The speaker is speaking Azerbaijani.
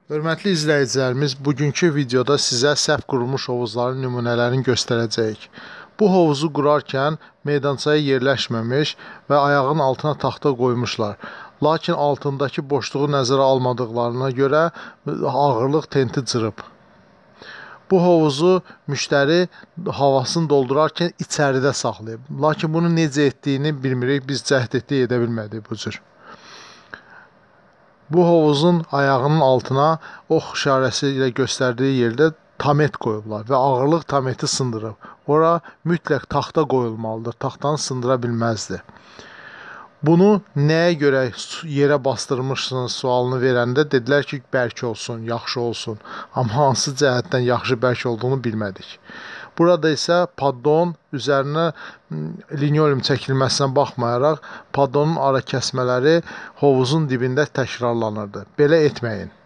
Hörmətli izləyicilərimiz, bugünkü videoda sizə səhv qurulmuş hovuzların nümunələrini göstərəcəyik. Bu hovuzu qurarkən meydançaya yerləşməmiş və ayağın altına taxta qoymuşlar. Lakin altındakı boşluğu nəzərə almadıqlarına görə ağırlıq tenti cırıb. Bu hovuzu müştəri havasını doldurarkən içəridə saxlayıb. Lakin bunu necə etdiyini bilmirik, biz cəhd etdik, edə bilmədik bu cür. Bu hovuzun ayağının altına ox işarəsi ilə göstərdiyi yerdə tamet qoyublar və ağırlıq tameti sındırıb. Ora mütləq taxta qoyulmalıdır, taxtanı sındıra bilməzdi. Bunu nəyə görə yerə bastırmışsınız sualını verəndə dedilər ki, bərk olsun, yaxşı olsun. Amma hansı cəhətdən yaxşı bərk olduğunu bilmədik. Burada isə paddon üzərinə linoleum çəkilməsinə baxmayaraq paddonun ara kəsmələri hovuzun dibində təkrarlanırdı. Belə etməyin.